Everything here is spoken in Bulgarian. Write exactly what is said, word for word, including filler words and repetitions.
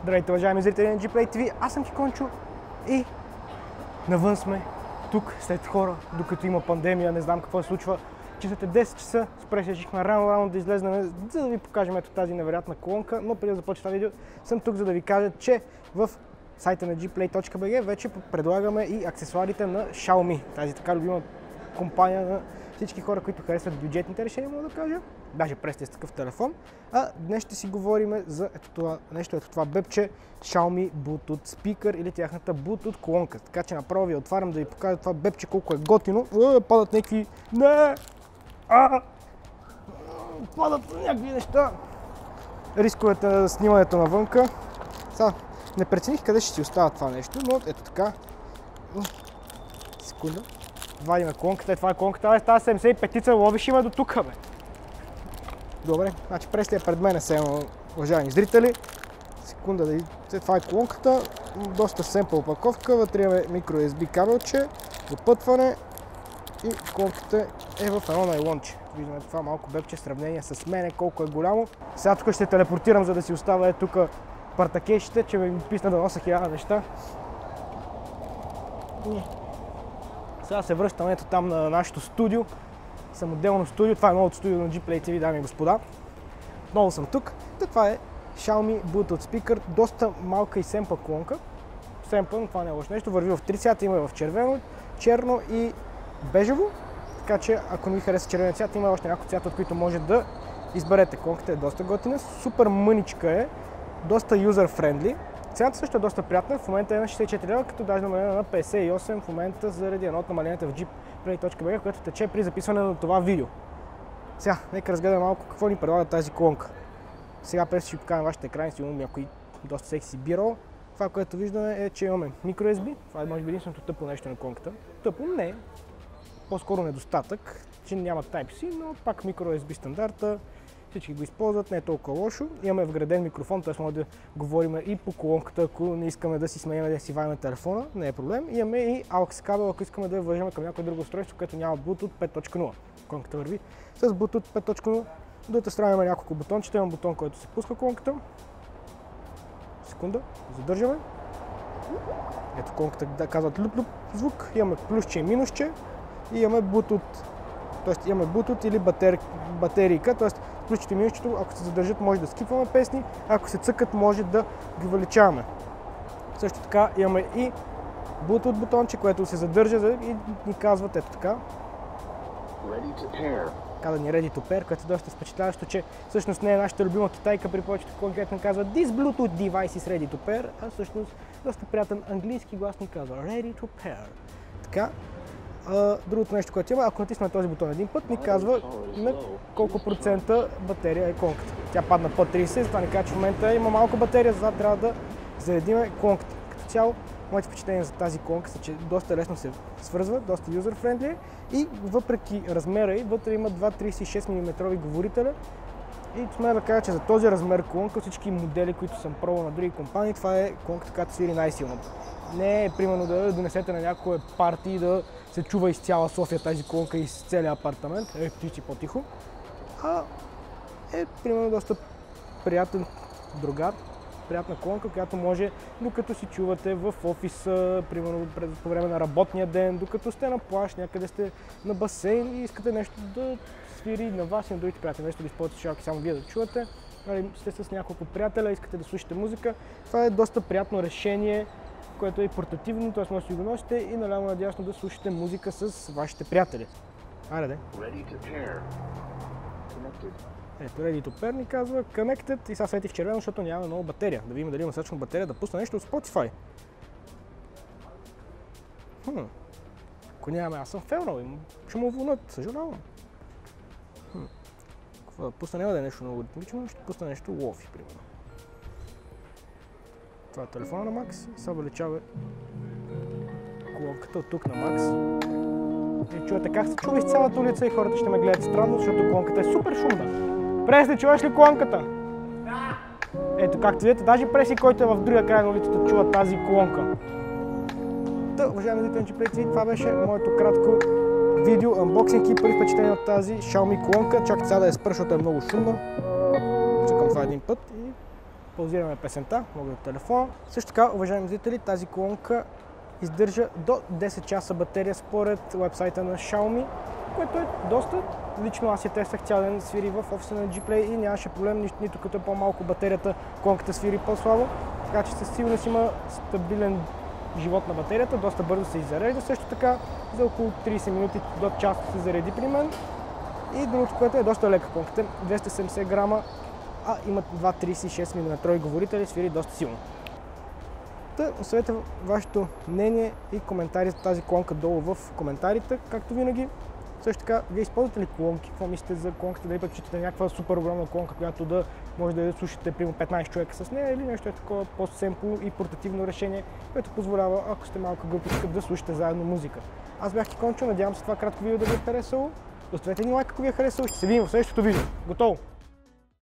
Здравейте, уважаеми зрители на G-Play ти ви, аз съм Кикончо и навън сме тук след хора, докато има пандемия, не знам какво се случва. Часът е десет часа, спре решихме рано-рано да излезнем, за да ви покажем ето тази невероятна колонка, но преди да започна това видео съм тук, за да ви кажа, че в сайта на джи плей точка би джи вече предлагаме и аксесуарите на Xiaomi, тази така любима компания на всички хора, които харесват бюджетните решения, мога да кажа. Даже престе с такъв телефон. А днес ще си говорим за ето това нещо, ето това бебче Xiaomi Bluetooth Speaker или тяхната Bluetooth колонка. Така че направо ви отварям да ви покажа това бебче колко е готино. Е, падат някакви... Не! А! Падат някакви неща. Рисковете на снимането навънка. Сега, не прецених къде ще си остава това нещо, но ето така. Секунда. Вадиме колонката, е, това е колонката, тази седемдесет и пет-ца ловиш има до тук, бе. Добре, значи престе е пред мен сега, уважаеми зрители. Секунда, да това е колонката, доста семпъл опаковка, вътре имаме микро ю ес би кабелче, допътване и колонката е в едно найлонче. Виждаме това малко бебче в сравнение с мене, колко е голямо. Сега тук ще телепортирам, за да си оставя тук партакешите, че ми писна да нося хиляда неща. Сега се връщаме ето там на нашето студио, самоделно студио. Това е новото студио на G-Play ти ви, дами и господа. Отново съм тук. Това е Xiaomi Bluetooth Speaker, доста малка и семпа колонка. Семпа, но това не е лошо нещо. Върви в три цвята, има в червено, черно и бежево. Така че, ако не ви хареса червения цвят, има още няколко цвята, от които може да изберете. Колонката е доста готина, супер мъничка е, доста юзер-френдли. Цената също е доста приятна, в момента е на шейсет и четири лева, като даже намалена на петдесет и осем в момента заради едно от намаленията в джи плей точка би джи, което тече при записване на това видео. Сега, нека разгледам малко какво ни предлага тази колонка. Сега през ще ви покажа на вашите екрани, си имам някой доста секси бюро. Това, което виждаме е, че имаме микро ю ес би. Това е може би единственото тъпо нещо на колонката. Тъпо не, по-скоро недостатък, че няма Type-C, но пак микро ю ес би стандарта. Всички го използват, не е толкова лошо. Имаме вграден микрофон, т.е. може да говорим и по колонката, ако не искаме да си сменяме, да си вадим телефона, не е проблем. Имаме и aux кабел, ако искаме да я вържем към някое друго устройство, което няма Bluetooth пет точка нула. Колонката върви с Bluetooth пет точка нула. До другата страна има няколко бутончета, има бутон, който се пуска колонката. Секунда, задържаме. Ето колонката да казват люп-люп звук. Имаме плюсче и минусче и имаме Bluetooth. Тоест имаме Bluetooth или батери... батерийка, т.е. плюсчето и минусчето, ако се задържат, може да скипваме песни, ако се цъкат, може да ги увеличаваме. Също така имаме и Bluetooth бутонче, което се задържа и ни казват ето така. Каза ни Ready to Pair, което е доста впечатляващо, че всъщност не е нашата любима китайка, при повечето конкретно казва This Bluetooth device is ready to pair, а всъщност доста приятен английски глас ни казва Ready to Pair. Така. Uh, другото нещо, което има, ако натиснем този бутон един път, ни казва на колко процента батерия е колонката. Тя падна под трийсет, това ни казва, че в момента има малко батерия, затова трябва да заредим колонката. Като цяло, моите впечатления за тази колонка са, че доста лесно се свързва, доста юзер-френдли и въпреки размера й, вътре има два трийсет и шест милиметрови говорителя. И смея да кажа, че за този размер колонка, всички модели, които съм пробвал на други компании, това е колонката, която свири най-силно. Не е примерно да донесете на някоя парти и да се чува из цяла София тази колонка и из целия апартамент, е птичи по-тихо, а е примерно доста приятен другар, приятна колонка, която може, докато си чувате в офиса, примерно по време на работния ден, докато сте на плаж, някъде сте на басейн и искате нещо да свири на вас и на другите приятели, нещо да използвате шалки само вие да чувате, сте с няколко приятеля, искате да слушате музика, това е доста приятно решение, което е портативно, т.е. може да си го носите и наляво надясно да слушате музика с вашите приятели. Айде де. Ето, Ready to Pair ни казва Connected и сега свети в червено, защото няма много батерия. Да видим дали има същност батерия да пусна нещо от Spotify. Хм. Ако нямаме, аз съм фейлнал, ще му вълнат, съжалявам. Хм. Какво да пусна, няма да е нещо много ритмично, ще пусна нещо лофи, примерно. Това е телефона на Макс, сега увеличава колонката от тук на Макс. И чувате как се чува из цялата улица и хората ще ме гледат странно, защото колонката е супер шумна. Пресли, чуваш ли колонката? Да! Ето, както видите, даже Преси, който е в другия край на улицата, чува тази колонка. Та, уважаеми зрители на G-Play ти ви, това беше моето кратко видео, анбоксинг и първи впечатление от тази Xiaomi колонка. Чакайте сега да я спра, защото е много шумна. Чакам това един път и паузираме песента, мога от телефона. Също така, уважаеми зрители, тази колонка издържа до десет часа батерия според уебсайта на Xiaomi, което е доста. Лично аз я тествах цял ден, свири в офиса на G-Play и нямаше проблем, нито, нито като е по-малко батерията, колонката свири по-слабо. Така че със сигурност има стабилен живот на батерията, доста бързо се иззарежда. Също така за около трийсет минути до час се зареди при мен. И другото, което е доста лека колонката, двеста и седемдесет грама, а има два трийсет и шест милиметрови говорители, свири доста силно. Та, оставете вашето мнение и коментари за тази колонка долу в коментарите, както винаги. Също така, вие използвате ли колонки? Какво мислите за колонката? Дали пък считате някаква супер огромна колонка, която да може да я слушате примерно петнайсет човека с нея, или нещо е такова по-семпло и портативно решение, което позволява, ако сте малка групичка, да слушате заедно музика. Аз бях Кикончо, надявам се това кратко видео да ви е харесало. Оставете ни лайк, ако ви е харесало. Ще се видим в следващото видео. Готово!